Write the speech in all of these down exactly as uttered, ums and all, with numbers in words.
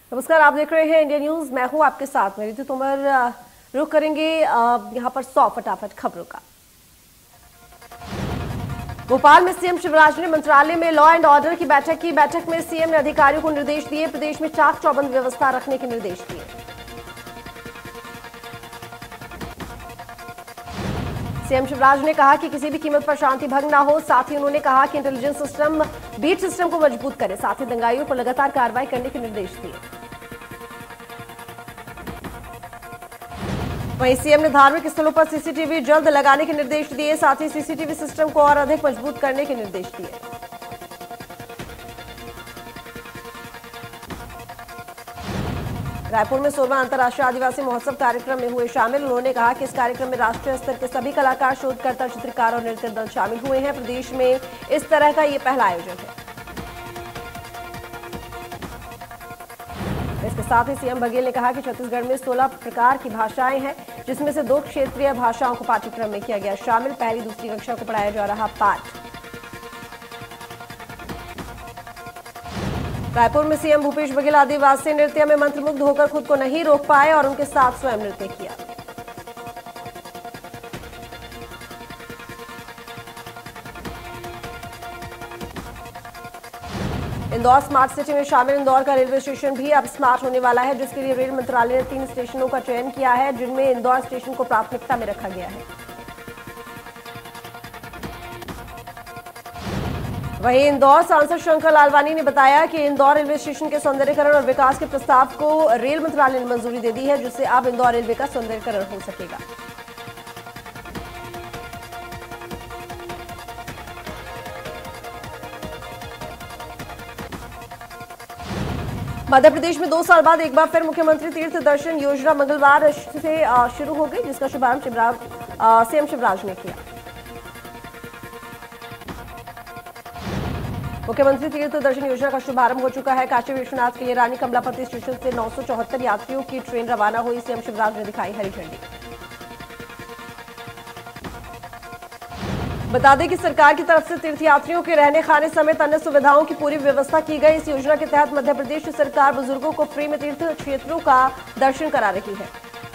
नमस्कार, आप देख रहे हैं इंडिया न्यूज। मैं हूं आपके साथ में रितु तोमर। रुक करेंगे यहां पर सौ फटाफट खबरों का। भोपाल में सीएम शिवराज ने मंत्रालय में लॉ एंड ऑर्डर की बैठक की। बैठक में सीएम ने अधिकारियों को निर्देश दिए, प्रदेश में चाक चौबंद व्यवस्था रखने के निर्देश दिए। सीएम शिवराज ने कहा कि किसी भी कीमत पर शांति भंग न हो। साथ ही उन्होंने कहा कि इंटेलिजेंस सिस्टम बीट सिस्टम को मजबूत करे। साथ ही दंगाइयों पर लगातार कार्रवाई करने के निर्देश दिए। वहीं सीएम ने धार्मिक स्थलों पर सीसीटीवी जल्द लगाने के निर्देश दिए। साथ ही सीसीटीवी सिस्टम को और अधिक मजबूत करने के निर्देश दिए। रायपुर में सोलहवां अंतर्राष्ट्रीय आदिवासी महोत्सव कार्यक्रम में हुए शामिल। उन्होंने कहा कि इस कार्यक्रम में राष्ट्रीय स्तर के सभी कलाकार, शोधकर्ता, चित्रकार और नृत्य दल शामिल हुए हैं। प्रदेश में इस तरह का ये पहला आयोजन है। इसके साथ ही सीएम बघेल ने कहा कि छत्तीसगढ़ में सोलह प्रकार की भाषाएं हैं, जिसमें से दो क्षेत्रीय भाषाओं को पाठ्यक्रम में किया गया शामिल। पहली दूसरी कक्षा को पढ़ाया जा रहा पाठ। रायपुर में सीएम भूपेश बघेल आदिवासी नृत्य में मंत्रमुग्ध होकर खुद को नहीं रोक पाए और उनके साथ स्वयं नृत्य किया। इंदौर स्मार्ट सिटी में शामिल। इंदौर का रेलवे स्टेशन भी अब स्मार्ट होने वाला है, जिसके लिए रेल मंत्रालय ने तीन स्टेशनों का चयन किया है, जिनमें इंदौर स्टेशन को प्राथमिकता में रखा गया है। वहीं इंदौर सांसद शंकर लालवानी ने बताया कि इंदौर रेलवे स्टेशन के सौंदर्यीकरण और विकास के प्रस्ताव को रेल मंत्रालय ने मंजूरी दे दी है, जिससे अब इंदौर रेलवे का सौंदर्यीकरण हो सकेगा। मध्य प्रदेश में दो साल बाद एक बार फिर मुख्यमंत्री तीर्थ दर्शन योजना मंगलवार से शुरू हो गई, जिसका शुभारंभ शिवराज सीएम शिवराज ने किया। मुख्यमंत्री तीर्थ दर्शन योजना का शुभारंभ हो चुका है। काशी विश्वनाथ के लिए रानी कमलापति स्टेशन से नौ सौ चौहत्तर यात्रियों की ट्रेन रवाना हुई। सीएम शिवराज ने दिखाई हरी झंडी। बता दें कि सरकार की तरफ से तीर्थयात्रियों के रहने खाने समेत अन्य सुविधाओं की पूरी व्यवस्था की गई। इस योजना के तहत मध्य प्रदेश सरकार बुजुर्गों को फ्री में तीर्थ क्षेत्रों का दर्शन करा रही है।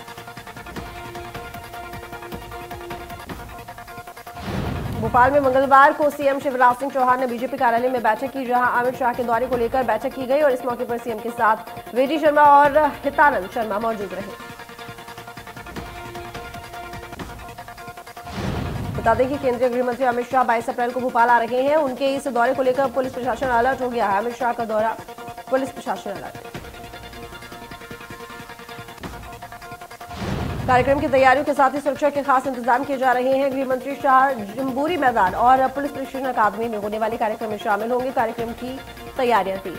भोपाल में मंगलवार को सीएम शिवराज सिंह चौहान ने बीजेपी कार्यालय में बैठक की, जहां अमित शाह के दौरे को लेकर बैठक की गई और इस मौके पर सीएम के साथ वीडी शर्मा और हितानंद शर्मा मौजूद रहे। बता दें कि केंद्रीय गृह मंत्री अमित शाह बाईस अप्रैल को भोपाल आ रहे हैं। उनके इस दौरे को लेकर पुलिस प्रशासन अलर्ट हो गया है। अमित शाह का दौरा, पुलिस प्रशासन अलर्ट। कार्यक्रम की तैयारियों के साथ ही सुरक्षा के खास इंतजाम किए जा रहे हैं। गृह मंत्री शाह जम्बूरी मैदान और पुलिस प्रशिक्षण अकादमी में होने वाले कार्यक्रम में शामिल होंगे। कार्यक्रम की तैयारियां तेज।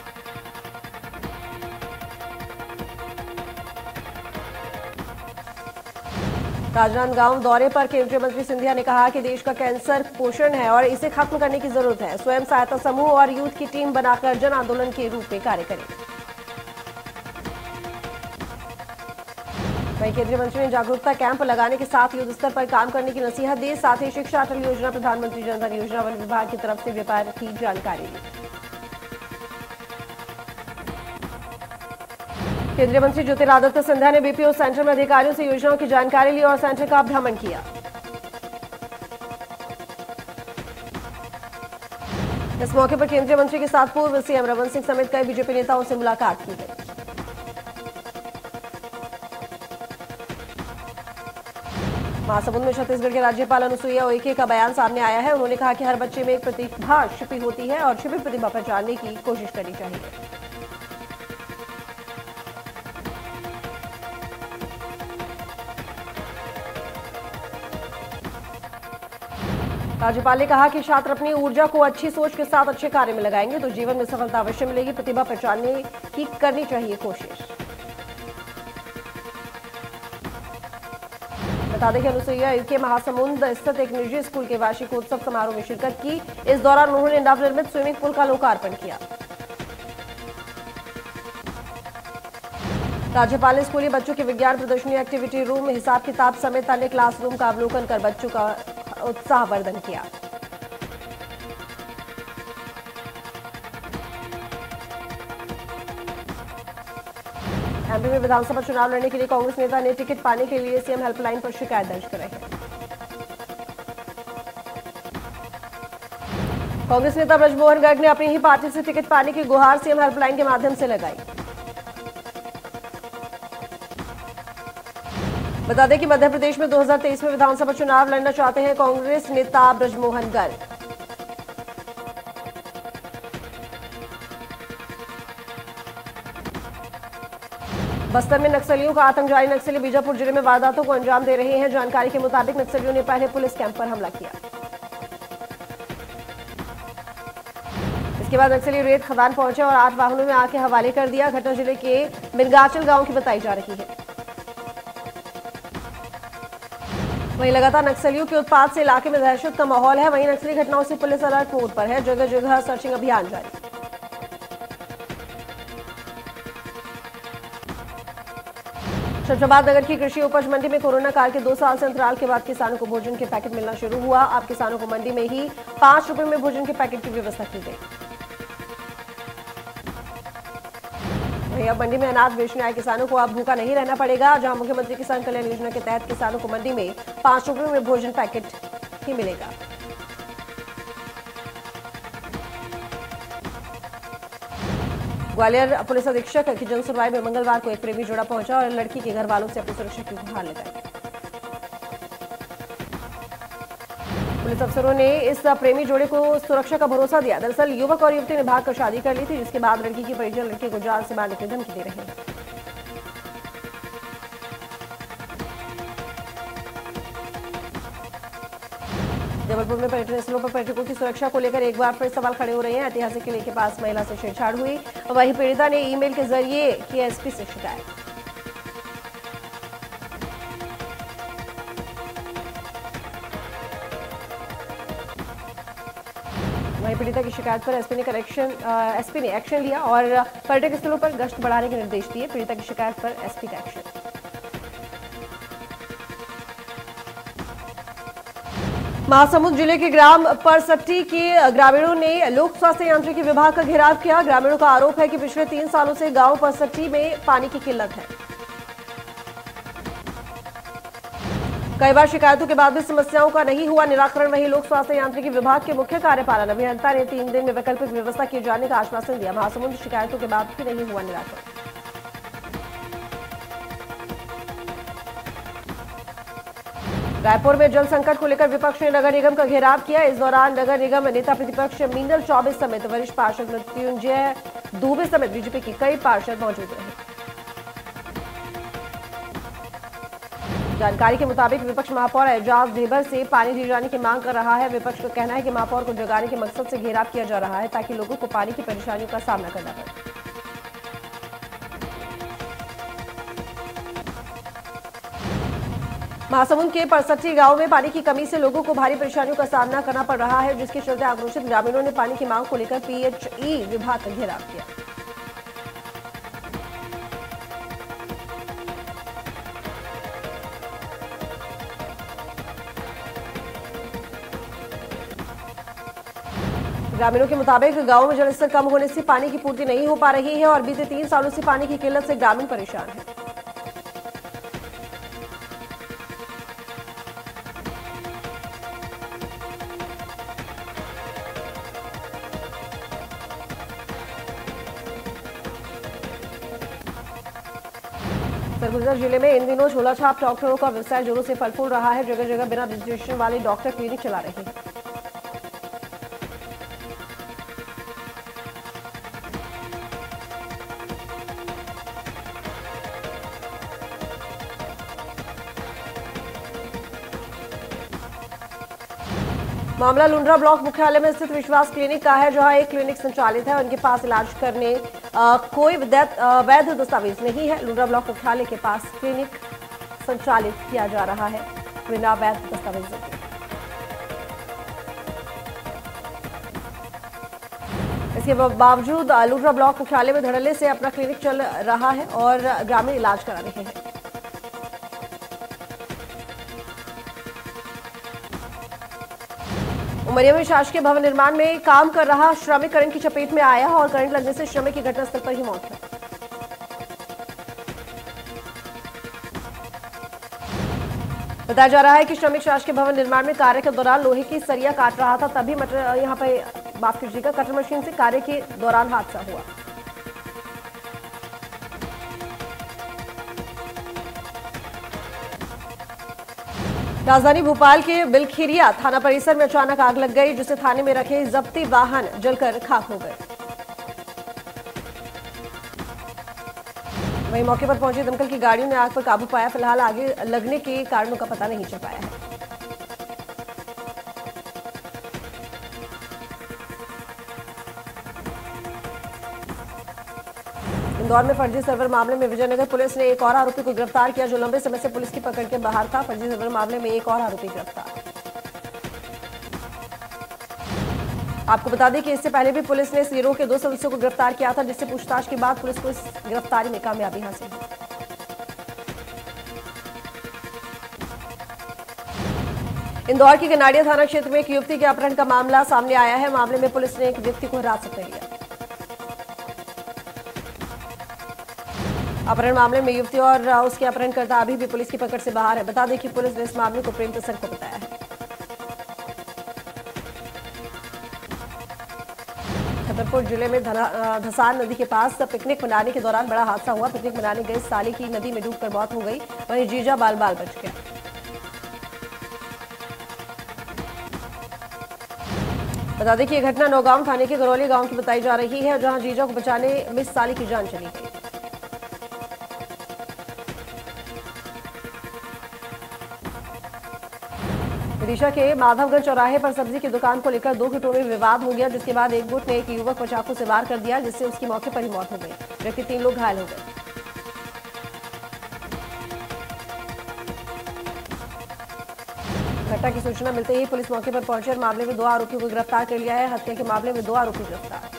राजनांदगांव दौरे पर केंद्रीय मंत्री सिंधिया ने कहा कि देश का कैंसर पोषण है और इसे खत्म करने की जरूरत है। स्वयं सहायता समूह और यूथ की टीम बनाकर जन आंदोलन के रूप में कार्य करें। वहीं केंद्रीय मंत्री ने जागरूकता कैंप लगाने के साथ युद्ध स्तर पर काम करने की नसीहत दी। साथ ही शिक्षा, अटल योजना, प्रधानमंत्री जन धन योजना, वन विभाग की तरफ से व्यापार की जानकारी दी। केंद्रीय मंत्री ज्योतिरादित्य सिंधिया ने बीपीओ सेंटर में अधिकारियों से योजनाओं की जानकारी ली और सेंटर का भ्रमण किया। इस मौके पर केंद्रीय मंत्री के साथ पूर्व सीएम रमन सिंह समेत कई बीजेपी नेताओं से मुलाकात की गई। महासमुंद में छत्तीसगढ़ के राज्यपाल अनुसुईया उइके का बयान सामने आया है। उन्होंने कहा कि हर बच्चे में एक प्रतिभा छिपी होती है और छिपी प्रतिभा पहचानने की कोशिश करनी चाहिए। राज्यपाल ने कहा कि छात्र अपनी ऊर्जा को अच्छी सोच के साथ अच्छे कार्य में लगाएंगे तो जीवन में सफलता अवश्य मिलेगी। प्रतिभा पहचानने की करनी चाहिए कोशिश। बता दें कि अनुसुईया उइके महासमुंद स्थित एक निजी स्कूल के वार्षिकोत्सव समारोह में शिरकत की। इस दौरान उन्होंने नवनिर्मित स्विमिंग पूल का लोकार्पण किया। राज्यपाल ने स्कूली बच्चों की विज्ञान प्रदर्शनी, एक्टिविटी रूम, हिसाब किताब समेत अन्य क्लासरूम का अवलोकन कर बच्चों का उत्साहवर्धन किया। एमपी में विधानसभा चुनाव लड़ने के लिए कांग्रेस नेता ने टिकट पाने के लिए सीएम हेल्पलाइन पर शिकायत दर्ज कराई है। कांग्रेस नेता ब्रजमोहन गर्ग ने अपनी ही पार्टी से टिकट पाने की गुहार सीएम हेल्पलाइन के माध्यम से लगाई। बता दें कि मध्य प्रदेश में दो हज़ार तेईस में विधानसभा चुनाव लड़ना चाहते हैं कांग्रेस नेता ब्रजमोहन गर्ग। बस्तर में नक्सलियों का आतंक जारी। नक्सली बीजापुर जिले में वारदातों को अंजाम दे रहे हैं। जानकारी के मुताबिक नक्सलियों ने पहले पुलिस कैंप पर हमला किया। इसके बाद नक्सली रेत खदान पहुंचे और आठ वाहनों में आके हवाले कर दिया। घटना जिले के मिनगाचल गांव की बताई जा रही है। वहीं लगातार नक्सलियों के उत्पात से इलाके में दहशत का माहौल है। वहीं नक्सली घटनाओं से पुलिस अलर्ट मोड पर है। जगह जगह सर्चिंग अभियान जारी। शमशाबाद नगर की कृषि उपज मंडी में कोरोना काल के दो साल से अंतराल के बाद किसानों को भोजन के पैकेट मिलना शुरू हुआ। अब किसानों को मंडी में ही पांच रुपए में भोजन के पैकेट की व्यवस्था की गई। वहीं अब मंडी में अनाज बेचने आए किसानों को अब भूखा नहीं रहना पड़ेगा। जहां मुख्यमंत्री किसान कल्याण योजना के तहत किसानों को मंडी में पांच रुपए में भोजन पैकेट ही मिलेगा। ग्वालियर पुलिस अधीक्षक की जनसुनवाई में मंगलवार को एक प्रेमी जोड़ा पहुंचा और लड़की के घर वालों से अपनी सुरक्षा की गुहार लगाई। पुलिस अफसरों ने इस प्रेमी जोड़े को सुरक्षा का भरोसा दिया। दरअसल युवक और युवती ने भागकर शादी कर ली थी, जिसके बाद लड़की की परिजन लड़के को जान से मारने की धमकी दे रहे हैं। जबलपुर में पर्यटन स्थलों पर पर्यटकों की सुरक्षा को लेकर एक बार फिर सवाल खड़े हो रहे हैं। ऐतिहासिक किले के पास महिला से छेड़छाड़ हुई। वहीं पीड़िता ने ईमेल के जरिए की एसपी से शिकायत। वहीं पीड़िता की शिकायत पर एसपी ने करेक्शन एसपी ने एक्शन लिया और पर्यटक स्थलों पर गश्त बढ़ाने के निर्देश दिए। पीड़िता की शिकायत पर एसपी का एक्शन। महासमुंद जिले के ग्राम परसट्टी के ग्रामीणों ने लोक स्वास्थ्य यांत्रिकी विभाग का घेराव किया। ग्रामीणों का आरोप है कि पिछले तीन सालों से गांव परसट्टी में पानी की किल्लत है। कई बार शिकायतों के बाद भी समस्याओं का नहीं हुआ निराकरण। वहीं लोक स्वास्थ्य यांत्रिकी विभाग के मुख्य कार्यपालन अभियंता ने तीन दिन में वैकल्पिक व्यवस्था किए जाने का आश्वासन दिया। महासमुंद शिकायतों के बाद भी नहीं हुआ निराकरण। रायपुर में जल संकट को लेकर विपक्ष ने नगर निगम का घेराव किया। इस दौरान नगर निगम नेता प्रतिपक्ष मीनल चौबे समेत वरिष्ठ पार्षद मृत्युंजय दुबे समेत बीजेपी के कई पार्षद मौजूद रहे। जानकारी के मुताबिक विपक्ष महापौर एजाज ढेबर से पानी दिए जाने की मांग कर रहा है। विपक्ष का कहना है कि महापौर को जगाने के मकसद से घेराव किया जा रहा है ताकि लोगों को पानी की परेशानियों का सामना करना पड़े। महासमुंद के परसट्टी गांव में पानी की कमी से लोगों को भारी परेशानियों का सामना करना पड़ रहा है, जिसके चलते आक्रोशित ग्रामीणों ने पानी की मांग को लेकर पीएचई विभाग का घेराव किया। ग्रामीणों के मुताबिक गांव में जलस्तर कम होने से पानी की पूर्ति नहीं हो पा रही है और बीते तीन सालों से पानी की किल्लत से ग्रामीण परेशान है। सरगुजा जिले में इन दिनों झोला छाप डॉक्टरों का व्यवसाय जोरों से फल फूल रहा है। जगह जगह बिना रजिस्ट्रेशन वाले डॉक्टर क्लिनिक चला रहे हैं। मामला लुंड्रा ब्लॉक मुख्यालय में स्थित विश्वास क्लिनिक का है, जहां एक क्लिनिक संचालित है। उनके पास इलाज करने आ, कोई वैध दस्तावेज नहीं है। लुंड्रा ब्लॉक मुख्यालय के पास क्लिनिक संचालित किया जा रहा है बिना वैध दस्तावेजों के। इसके बावजूद लुंड्रा ब्लॉक मुख्यालय में धड़ल्ले से अपना क्लिनिक चल रहा है और ग्रामीण इलाज करा रहे हैं। उमरिया में शासकीय भवन निर्माण में काम कर रहा श्रमिक करंट की चपेट में आया और करंट लगने से श्रमिक की घटनास्थल पर ही मौत है। बताया जा रहा है कि श्रमिक शासकीय भवन निर्माण में कार्य के दौरान लोहे की सरिया काट रहा था, तभी मटर यहाँ पे माफ कीजिएगा कटर मशीन से कार्य के दौरान हादसा हुआ। राजधानी भोपाल के बिलखिरिया थाना परिसर में अचानक आग लग गई, जिससे थाने में रखे जब्ती वाहन जलकर खाक हो गए। वहीं मौके पर पहुंची दमकल की गाड़ियों ने आग पर काबू पाया। फिलहाल आगे लगने के कारणों का पता नहीं चल पाया है। इंदौर में फर्जी सर्वर मामले में विजयनगर पुलिस ने एक और आरोपी को गिरफ्तार किया, जो लंबे समय से पुलिस की पकड़ के बाहर था। फर्जी सर्वर मामले में एक और आरोपी गिरफ्तार। आपको बता दें कि इससे पहले भी पुलिस ने इस गिरोह के दो सदस्यों को गिरफ्तार किया था, जिससे पूछताछ के बाद पुलिस को इस गिरफ्तारी में कामयाबी हासिल हुई। इंदौर के गनाडिया थाना क्षेत्र में एक युवती के अपहरण का मामला सामने आया है। मामले में पुलिस ने एक व्यक्ति को हिरासत में लिया। अपहरण मामले में युवती और उसके अपहरणकर्ता अभी भी पुलिस की पकड़ से बाहर है। बता दें कि पुलिस ने इस मामले को प्रेम प्रसंग को बताया है। छतरपुर जिले में धसान नदी के पास पिकनिक मनाने के दौरान बड़ा हादसा हुआ। पिकनिक मनाने गए साली की नदी में डूबकर मौत हो गई, वहीं जीजा बाल बाल बच गया। बता दें कि यह घटना नौगांव थाने के गरौली गांव की बताई जा रही है, जहां जीजा को बचाने में साली की जान चली गई। विदिशा के माधवगंज चौराहे पर सब्जी की दुकान को लेकर दो गुटों में विवाद हो गया, जिसके बाद एक गुट ने एक युवक को चाकू से वार कर दिया, जिससे उसकी मौके पर ही मौत हो गई, जबकि तीन लोग घायल हो गए। घटना की सूचना मिलते ही पुलिस मौके पर पहुंची और मामले में दो आरोपियों को गिरफ्तार कर लिया है। हत्या के मामले में दो आरोपी गिरफ्तार।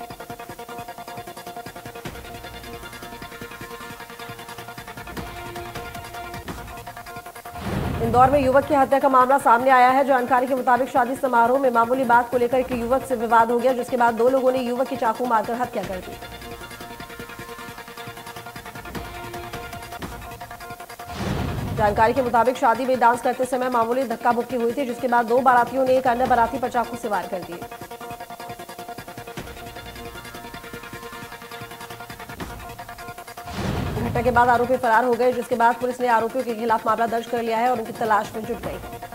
इंदौर में युवक की हत्या का मामला सामने आया है। जानकारी के मुताबिक शादी समारोह में मामूली बात को लेकर एक युवक से विवाद हो गया, जिसके बाद दो लोगों ने युवक की चाकू मारकर हत्या कर दी। जानकारी के मुताबिक शादी में डांस करते समय मामूली धक्का मुक्की हुई थी, जिसके बाद दो बारातियों ने एक अन्य बाराती पर चाकू से वार कर दिए। घटना के बाद आरोपी फरार हो गए, जिसके बाद पुलिस ने आरोपियों के खिलाफ मामला दर्ज कर लिया है और उनकी तलाश में जुट गई है।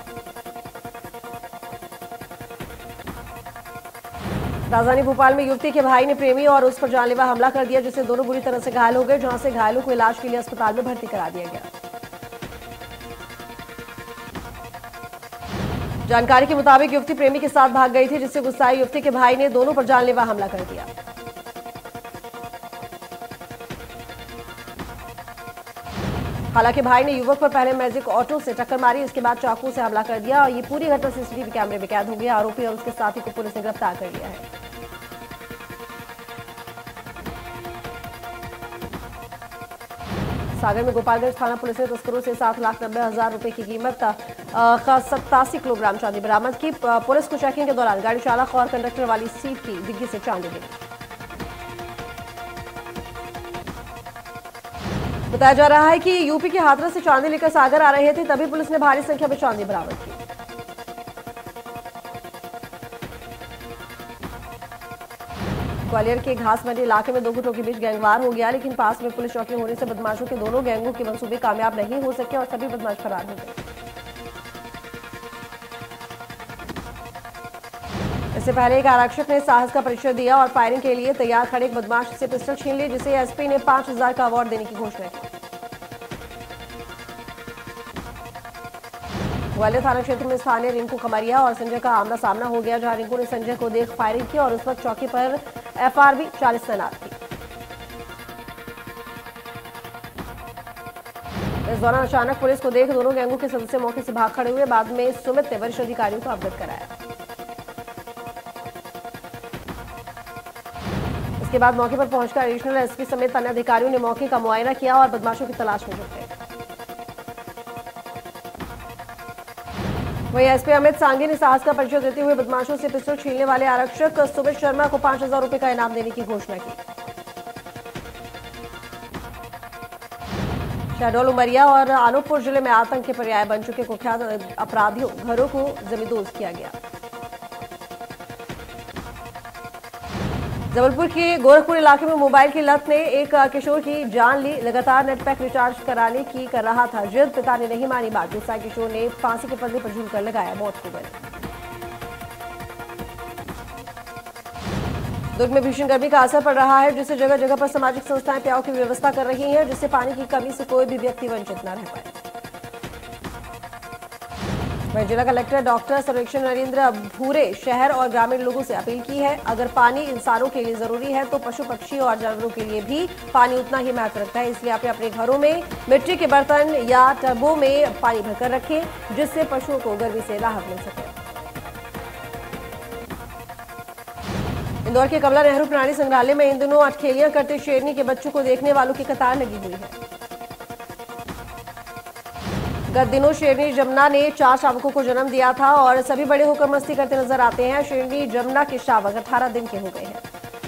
राजधानी भोपाल में युवती के भाई ने प्रेमी और उस पर जानलेवा हमला कर दिया, जिससे दोनों बुरी तरह से घायल हो गए, जहां से घायलों को इलाज के लिए अस्पताल में भर्ती करा दिया गया। जानकारी के मुताबिक युवती प्रेमी के साथ भाग गई थी, जिससे गुस्साए युवती के भाई ने दोनों पर जानलेवा हमला कर दिया। हालांकि भाई ने युवक पर पहले मैजिक ऑटो से टक्कर मारी, इसके बाद चाकू से हमला कर दिया और ये पूरी घटना सीसीटीवी कैमरे में कैद हो गई। आरोपी और उसके साथी को पुलिस ने गिरफ्तार कर लिया है। सागर में गोपालगंज थाना पुलिस ने तस्करों से सात लाख नब्बे हजार रुपए की कीमत का सत्तासी किलोग्राम चांदी बरामद की। पुलिस को चेकिंग के दौरान गाड़ी चालक और कंडक्टर वाली सीट की डिग्गी से चांदी मिली। बताया जा रहा है कि यूपी के हाथरस से चांदी लेकर सागर आ रहे थे, तभी पुलिस ने भारी संख्या में चांदी बरामद की। ग्वालियर के घास मंडी इलाके में दो गुटों के बीच गैंगवार हो गया, लेकिन पास में पुलिस चौकी होने से बदमाशों के दोनों गैंगों के मंसूबे कामयाब नहीं हो सके और सभी बदमाश फरार हो गए। इससे पहले एक आरक्षक ने साहस का परिचय दिया और फायरिंग के लिए तैयार खड़े एक बदमाश से पिस्टल छीन ली, जिसे एसपी ने पांच हजार का अवार्ड देने की घोषणा की। ग्वालियर थाना क्षेत्र में स्थानीय रिंकू खमरिया और संजय का आमना सामना हो गया, जहां रिंकू ने संजय को देख फायरिंग की और उस वक्त चौकी पर एफआरबी चालीस तैनात थी। इस दौरान अचानक पुलिस को देख दोनों गैंगों के सदस्य मौके से भाग खड़े हुए। बाद में सुमित ने वरिष्ठ अधिकारियों को अवगत कराया। इसके बाद मौके पर पहुंचकर एडिशनल एसपी समेत अन्य अधिकारियों ने मौके का मुआयना किया और बदमाशों की तलाश में जुट गए। वहीं एसपी अमित सांघी ने साहस का परिचय देते हुए बदमाशों से पिस्टल छीनने वाले आरक्षक सुमित शर्मा को पांच हजार रुपए का इनाम देने की घोषणा की। शहडोल, उमरिया और अनूपपुर जिले में आतंक के पर्याय बन चुके कुख्यात अपराधियों घरों को जमींदोज किया गया। जबलपुर के गोरखपुर इलाके में मोबाइल की लत ने एक किशोर की जान ली। लगातार नेट पैक रिचार्ज कराने की कर रहा था जिद, पिता ने नहीं मानी बात। गुस्साए किशोर ने फांसी के फंदे पर झूलकर लगाया मौत को गले। दुर्ग में भीषण गर्मी का असर पड़ रहा है, जिससे जगह जगह पर सामाजिक संस्थाएं प्याऊ की व्यवस्था कर रही हैं, जिससे पानी की कमी से कोई भी व्यक्ति वंचित न रह पाए। वहीं जिला कलेक्टर डॉक्टर सर्वेक्षण नरेंद्र भूरे शहर और ग्रामीण लोगों से अपील की है, अगर पानी इंसानों के लिए जरूरी है तो पशु पक्षी और जानवरों के लिए भी पानी उतना ही महत्व रखता है। इसलिए आप अपने घरों में मिट्टी के बर्तन या टबों में पानी भरकर रखें, जिससे पशुओं को गर्मी से राहत मिल सके। इंदौर के कमला नेहरू प्राणी संग्रहालय में इन दिनों अठखेलियां करते शेरनी के बच्चों को देखने वालों की कतार लगी हुई है। गत दिनों शेरनी जमुना ने चार शावकों को जन्म दिया था और सभी बड़े होकर मस्ती करते नजर आते हैं। शेरनी जमुना के शावक अठारह दिन के हो गए हैं।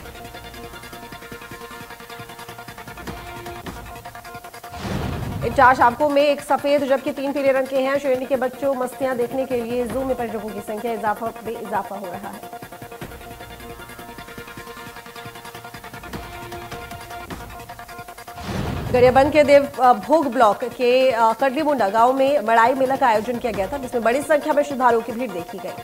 इन चार शावकों में एक सफेद जबकि तीन पीले रंग के हैं। शेरनी के बच्चों मस्तियां देखने के लिए जू में पर्यटकों की संख्या इजाफा में इजाफा हो रहा है। गरियाबंद के देव भोग ब्लॉक के कटलीमुंडा गांव में बड़ाई मेला का आयोजन किया गया था, जिसमें बड़ी संख्या में श्रद्धालुओं की भीड़ देखी गई।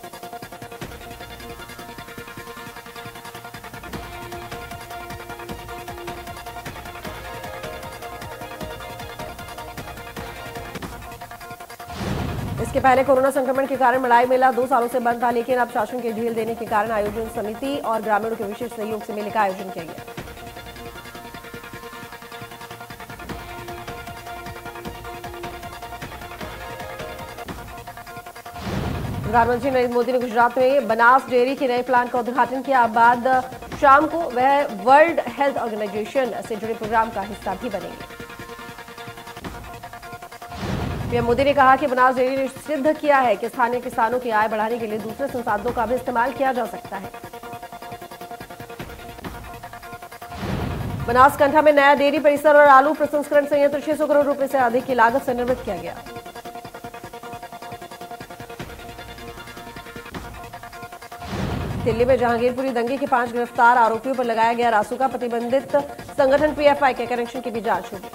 इसके पहले कोरोना संक्रमण के कारण बड़ाई मेला दो सालों से बंद था, लेकिन अब शासन के ढील देने के कारण आयोजन समिति और ग्रामीणों के विशेष सहयोग से मेले का आयोजन किया गया। प्रधानमंत्री नरेंद्र मोदी ने गुजरात में बनास डेयरी के नए प्लांट का उद्घाटन किया। बाद शाम को वह वर्ल्ड हेल्थ ऑर्गेनाइजेशन से जुड़े प्रोग्राम का हिस्सा भी बनेंगे। पीएम मोदी ने कहा कि बनास डेयरी ने सिद्ध किया है कि स्थानीय किसानों की आय बढ़ाने के लिए दूसरे संसाधनों का भी इस्तेमाल किया जा सकता है। बनासकांठा में नया डेयरी परिसर और आलू प्रसंस्करण संयंत्र छह सौ करोड़ रुपए से अधिक की लागत से निर्मित किया गया। दिल्ली में जहांगीरपुरी दंगे के पांच गिरफ्तार आरोपियों पर लगाया गया रासुका। प्रतिबंधित संगठन पीएफआई के कनेक्शन की भी जांच होगी।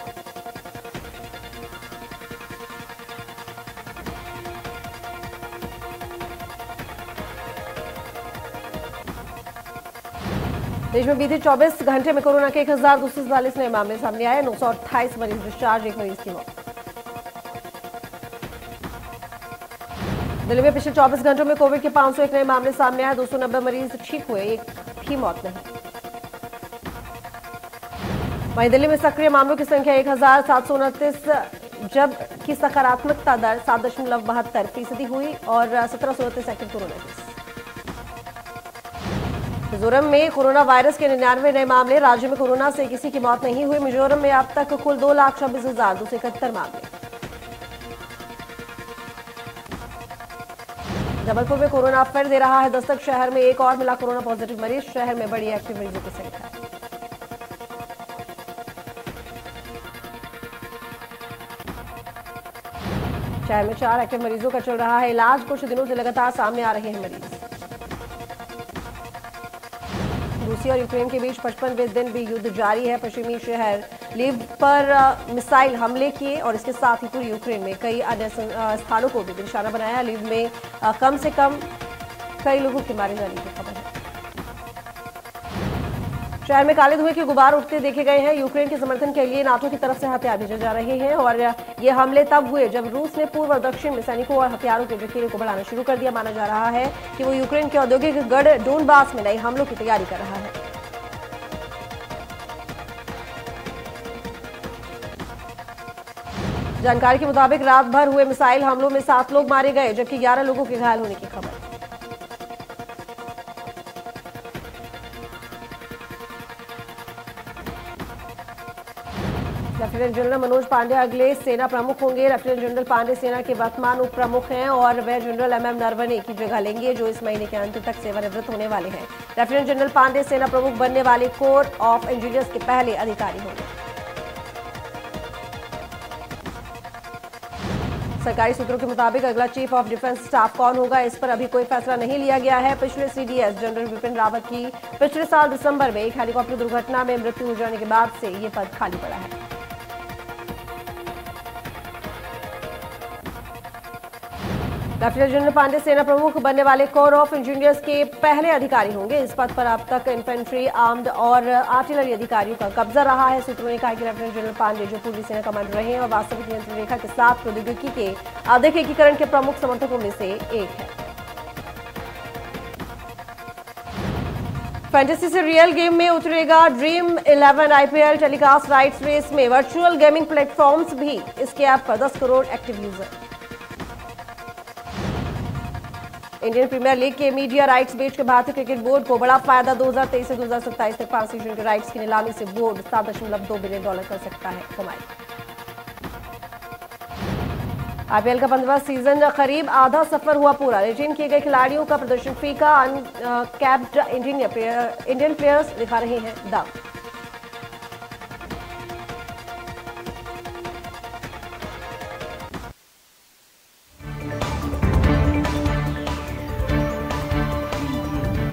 देश में बीते चौबीस घंटे में कोरोना के एक हजार दो सौ सैंतालीस नए मामले सामने आए। नौ सौ अट्ठाईस मरीज डिस्चार्ज, एक मरीज की मौत। दिल्ली में पिछले चौबीस घंटों में कोविड के पांच सौ एक नए मामले सामने आए। दो सौ नब्बे मरीज ठीक हुए, एक भी मौत नहीं। वहीं दिल्ली में सक्रिय मामलों की संख्या एक हजार सात सौ उनतीस, जबकि सकारात्मकता दर सात दशमलव बहत्तर फीसदी हुई और सत्रह सौ उनतीस एक्टिव कोरोना केस। मिजोरम में कोरोना वायरस के निन्यानवे नए मामले। राज्य में कोरोना से किसी की मौत नहीं हुई। मिजोरम में अब तक कुल दो लाख छब्बीस हजार दो सौ इकहत्तर मामले। जबलपुर में कोरोना फिर दे रहा है दस्तक। शहर में एक और मिला कोरोना पॉजिटिव मरीज। शहर में बड़ी एक्टिव मरीजों की संख्या। शहर में चार एक्टिव मरीजों का चल रहा है इलाज। कुछ दिनों से लगातार सामने आ रहे हैं मरीज। रूसी और यूक्रेन के बीच पचपनवें दिन भी युद्ध जारी है। पश्चिमी शहर लीव पर मिसाइल हमले किए और इसके साथ ही पूरी यूक्रेन में कई अन्य स्थानों को भी निशाना बनाया। लीव में कम से कम कई लोगों के मारे जाने की खबर है। शहर में काले धुएं के गुबार उठते देखे गए हैं। यूक्रेन के समर्थन के लिए नाटो की तरफ से हथियार भेजे जा रहे हैं और ये हमले तब हुए जब रूस ने पूर्व और दक्षिण में सैनिकों और हथियारों के जखीरे को बढ़ाना शुरू कर दिया। माना जा रहा है कि वो यूक्रेन के औद्योगिक गढ़ डोनबास में नए हमलों की तैयारी कर रहा है। जानकारी के मुताबिक रात भर हुए मिसाइल हमलों में सात लोग मारे गए, जबकि ग्यारह लोगों के घायल होने की खबर। लेफ्टिनेंट जनरल मनोज पांडे अगले सेना प्रमुख होंगे। लेफ्टिनेंट जनरल पांडे सेना के वर्तमान उप प्रमुख हैं और वह जनरल एम एम नरवणे की जगह लेंगे, जो इस महीने के अंत तक सेवानिवृत्त होने वाले हैं। लेफ्टिनेंट जनरल पांडे सेना प्रमुख बनने वाले कोर ऑफ इंजीनियर्स के पहले अधिकारी होंगे। सरकारी सूत्रों के मुताबिक अगला चीफ ऑफ डिफेंस स्टाफ कौन होगा, इस पर अभी कोई फैसला नहीं लिया गया है। पिछले सीडीएस जनरल विपिन रावत की पिछले साल दिसंबर में एक हेलीकॉप्टर दुर्घटना में मृत्यु हो जाने के बाद से ये पद खाली पड़ा है। लेफ्टिनेंट जनरल पांडे सेना प्रमुख बनने वाले कोर ऑफ इंजीनियर्स के पहले अधिकारी होंगे। इस पद पर अब तक इन्फेंट्री, आर्म्ड और आर्टिलरी अधिकारियों का कब्जा रहा है। सूत्रों ने कहा कि लेफ्टिनेंट जनरल पांडे जो पूर्वी सेना कमांडर रहे हैं और वास्तविक नियंत्रण रेखा के साथ प्रौद्योगिकी के अधिक एकीकरण के प्रमुख समर्थकों में से एक है। फैंटेसी से रियल गेम में उतरेगा Dream eleven IPL telecast rights race में वर्चुअल गेमिंग प्लेटफॉर्म्स भी। इसके ऐप पर दस crore active user. Indian Premier League के मीडिया राइट्स बेच के भारतीय क्रिकेट बोर्ड को बड़ा फायदा। दो हज़ार तेईस से दो हज़ार सत्ताईस तक पांच सीजन के राइट्स की नीलामी से बोर्ड सात दशमलव दो बिलियन डॉलर कर सकता है कमाई। आईपीएल का पंद्रहवां सीजन करीब आधा सफर हुआ पूरा। रिटेन किए गए खिलाड़ियों का प्रदर्शन फीका। अनकैप्ड इंडियन प्लेयर्स दिखा रहे हैं दाव।